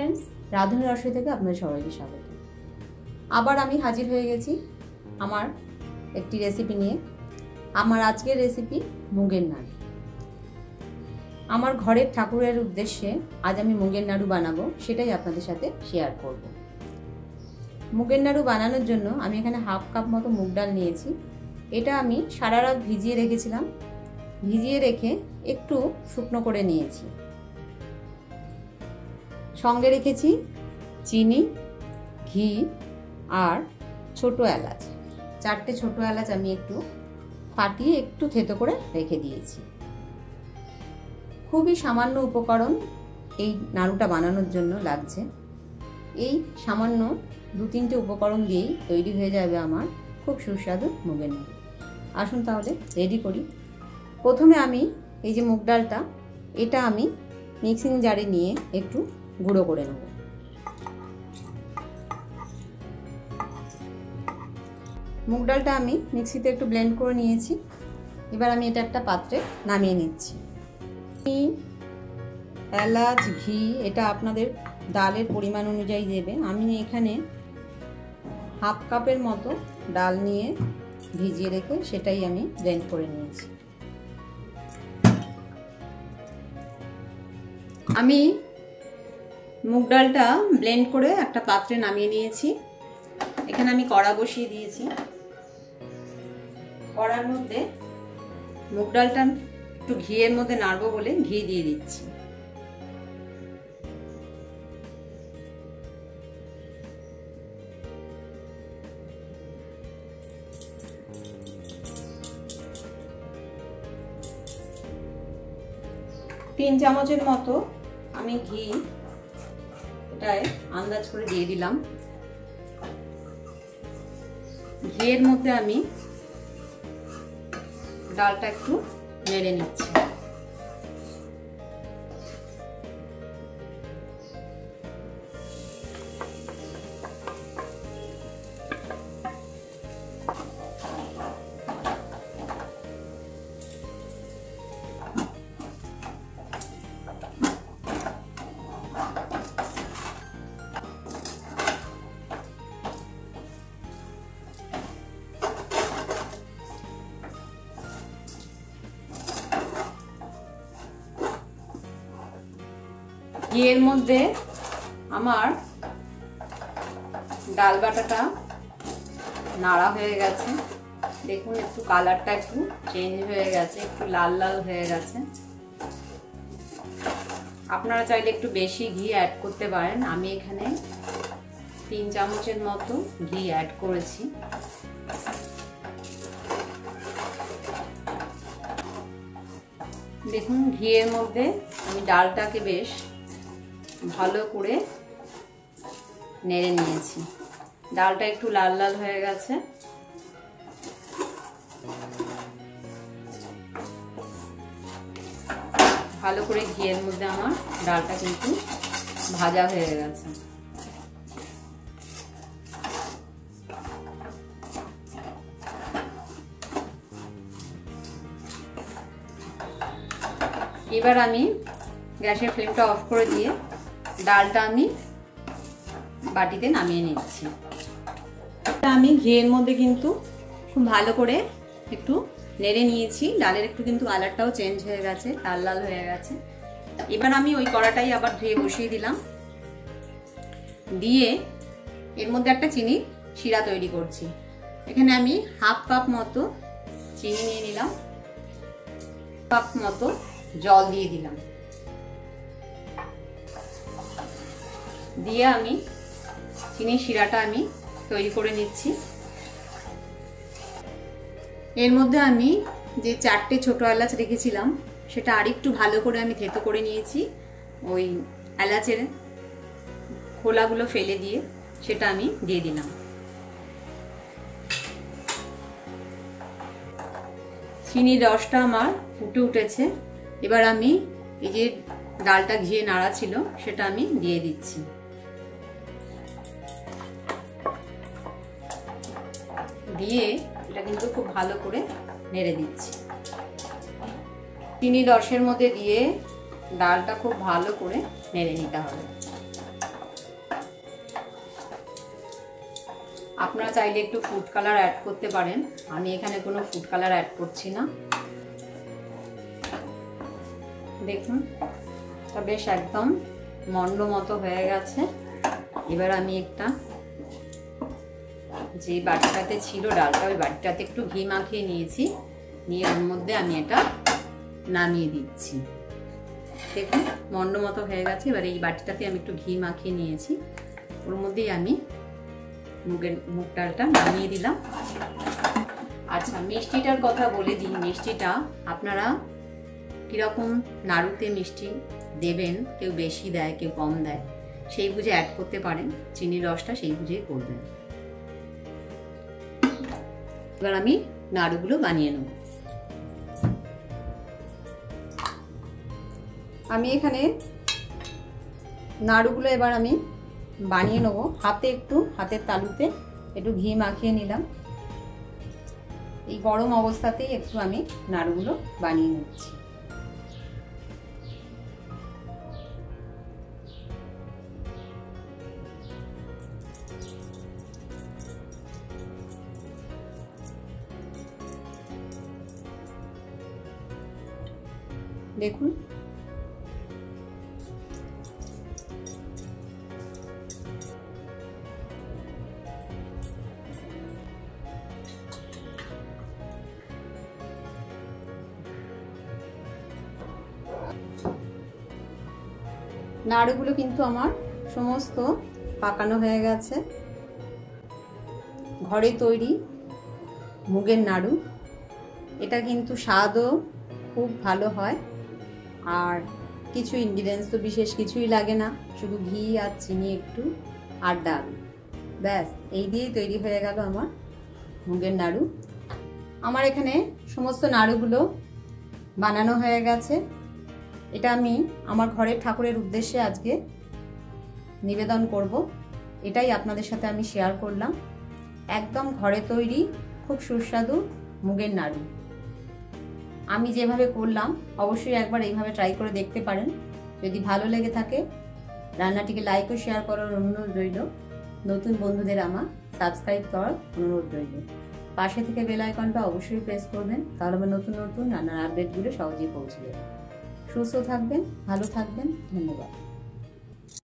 Friends, Radhuni रसोई থেকে আপনাদের সবাইকে স্বাগত। আবার আমি হাজির হয়ে গেছি আমার একটি রেসিপি নিয়ে। আমার আজকের রেসিপি মুগের নাড়ু। আমার ঘরের ঠাকুরের উদ্দেশ্যে আজ আমি মুগের নাড়ু বানাবো, সেটাই আপনাদের সাথে শেয়ার করব। মুগের নাড়ু বানানোর জন্য আমি এখানে হাফ কাপ মতো মুগ ডাল নিয়েছি। এটা আমি সারা রাত ভিজিয়ে রেখেছিলাম। ভিজিয়ে রেখে একটু শুকনো করে নিয়েছি। সঙ্গে রেখেছি চিনি, ঘি আর ছোট এলাচ। 4টে ছোট এলাচ আমি একটু ফাটিয়ে একটু থেতো করে রেখে দিয়েছি। খুবই সামান্য উপকরণ এই নাড়ুটা বানানোর জন্য লাগছে। এই সামান্য 2-3টে উপকরণ দিয়েই তৈরি হয়ে যাবে আমার খুব সুস্বাদু মুগের নাড়ু। আসুন তাহলে রেডি করি। প্রথমে আমি এই যে মুগ ডালটা, এটা আমি মিক্সিং জারে নিয়ে একটু গুঁড়ো করে নেব। মুগ ডালটা আমি মিক্সিতে একটু ব্লেন্ড করে নিয়েছি। এবার আমি এটা একটা পাত্রে নামিয়ে নিচ্ছি। এলাচ, ঘি এটা আপনাদের ডালের পরিমাণ অনুযায়ী দেবে। আমি এখানে হাফ কাপের মতো ডাল নিয়ে ভিজিয়ে রেখে সেটাই আমি ব্লেন্ড করে নিয়েছি। আমি মুগ ডালটা ব্লেন্ড করে একটা পাত্রে নামিয়ে নিয়েছি। এখানে আমি কড়া বসিয়ে দিয়েছি। কড়ার মধ্যে মুগ ডালটা একটু ঘিয়ের মধ্যে নাড়বো বলে ঘি দিয়ে দিচ্ছি। তিন চামচের মতো আমি ঘি এটায় আন্দাজ করে দিয়ে দিলাম। ঘিয়ের মধ্যে আমি ডালটা একটু নেড়ে নিচ্ছি। এর মধ্যে আমার ডাল বাটাটা নাড়া হয়ে গেছে। দেখুন একটু কালারটা একটু চেঞ্জ হয়ে গেছে, একটু লাল লাল হয়ে গেছে। আপনারা চাইলে একটু বেশি ঘি অ্যাড করতে পারেন। আমি এখানে 3 চামচের মতো ঘি অ্যাড করেছি। দেখুন ঘিয়ের মধ্যে আমি ডালটাকে বেশ ভালো করে নেড়ে নিয়েছি। ডালটা একটু লাল লাল হয়ে গেছে। ভালো করে ঘিয়ের মধ্যে আমার ডালটা কিন্তু ভাজা হয়ে গেছে। এবার আমি গ্যাসের ফ্লেমটা অফ করে দিয়ে ডালটা আমি বাটিতে নামিয়ে নিচ্ছি। আমি ঘিয়ের মধ্যে কিন্তু খুব ভালো করে একটু নেড়ে নিয়েছি। ডালের একটু কিন্তু কালারটাও চেঞ্জ হয়ে গেছে, লাল লাল হয়ে গেছে। এবার আমি ওই কড়াটাই আবার ধুয়ে বসিয়ে দিলাম। দিয়ে এর মধ্যে একটা চিনি শিরা তৈরি করছি। এখানে আমি হাফ কাপ মতো চিনি নিয়ে নিলাম, কাপ মতো জল দিয়ে দিলাম। দিয়ে আমি চিনির শিরাটা আমি তৈরি করে নিচ্ছি। এর মধ্যে আমি যে 4টে ছোট এলাচ রেখেছিলাম সেটা আরেকটু ভালো করে আমি থেতো করে নিয়েছি। ওই এলাচের খোলাগুলো ফেলে দিয়ে সেটা আমি দিয়ে দিলাম। চিনির রসটা আমার ফুটে উঠেছে। এবার আমি এই যে ডালটা ঘিয়ে নাড়া ছিল সেটা আমি দিয়ে দিচ্ছি। দিয়ে এটা কিন্তু খুব ভালো করে নেড়ে দিচ্ছি। চিনি রসের মধ্যে দিয়ে ডালটা খুব ভালো করে নেড়ে নিতে হবে। আপনারা চাইলে একটু ফুড কালার অ্যাড করতে পারেন, আমি এখানে কোনো ফুড কালার অ্যাড করছি না। দেখুন তা বেশ একদম মন্ড মতো হয়ে গেছে। এবার আমি একটা যে বাটিটাতে ছিল ডালটা, ওই বাটিটাতে একটু ঘি মাখিয়ে নিয়েছি, নিয়ে ওর মধ্যে আমি এটা নামিয়ে দিচ্ছি। দেখুন মন্ড মতো হয়ে গেছে। এবার এই বাটিটাতে আমি একটু ঘি মাখিয়ে নিয়েছি, ওর মধ্যেই আমি মুগ ডালটা নামিয়ে দিলাম। আচ্ছা, মিষ্টিটার কথা বলে দিই। মিষ্টিটা আপনারা কীরকম নাড়ুতে মিষ্টি দেবেন, কেউ বেশি দেয় কেউ কম দেয়, সেই বুঝে অ্যাড করতে পারেন। চিনির রসটা সেই বুঝেই করবেন। এবার আমি নাড়ুগুলো বানিয়ে নেব। আমি এখানে নাড়ুগুলো এবার আমি বানিয়ে নেব। হাতের তালুতে একটু ঘি মাখিয়ে নিলাম। এই গরম অবস্থাতেই একটু আমি নাড়ুগুলো বানিয়ে নিচ্ছি। দেখুন নাড়ুগুলো কিন্তু আমার সমস্ত পাকানো হয়ে গেছে। ঘরে তৈরি মুগের নাড়ু, এটা কিন্তু স্বাদও খুব ভালো হয়। আর কিছু ইনগ্রিডিয়েন্টস তো বিশেষ কিছুই লাগে না, শুধু ঘি আর চিনি একটু আর ডাল, ব্যাস এই দিয়েই তৈরি হয়ে গেল আমার মুগের নাড়ু। আমার এখানে সমস্ত নাড়ুগুলো বানানো হয়ে গেছে। এটা আমি আমার ঘরের ঠাকুরের উদ্দেশ্যে আজকে নিবেদন করব। এটাই আপনাদের সাথে আমি শেয়ার করলাম। একদম ঘরে তৈরি খুব সুস্বাদু মুগের নাড়ু। আমি যেভাবে করলাম অবশ্যই একবার এইভাবে ট্রাই করে দেখতে পারেন। যদি ভালো লেগে থাকে রান্নাটিকে লাইক ও শেয়ার করার অনুরোধ রইল। নতুন বন্ধুদের আমার সাবস্ক্রাইব করার অনুরোধ রইল। পাশে থেকে বেল আইকনটা অবশ্যই প্রেস করবেন, তাহলে আমার নতুন নতুন রান্নার আপডেটগুলো সহজেই পৌঁছে যাবে। সুস্থ থাকবেন, ভালো থাকবেন, ধন্যবাদ।